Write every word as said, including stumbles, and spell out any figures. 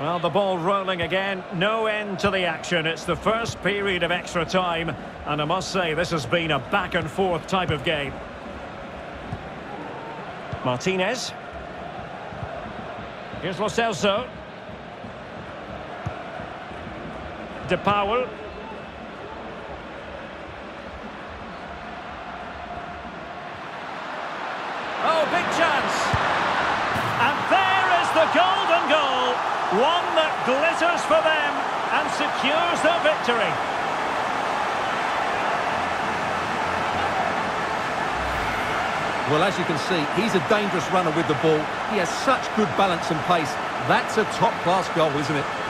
Well, the ball rolling again, no end to the action. It's the first period of extra time, and I must say this has been a back and forth type of game. Martinez. Here's Lo Celso. De Paul. Oh, big chance. And there is the golden goal. One that glitters for them and secures their victory. Well, as you can see, he's a dangerous runner with the ball. He has such good balance and pace. That's a top-class goal, isn't it?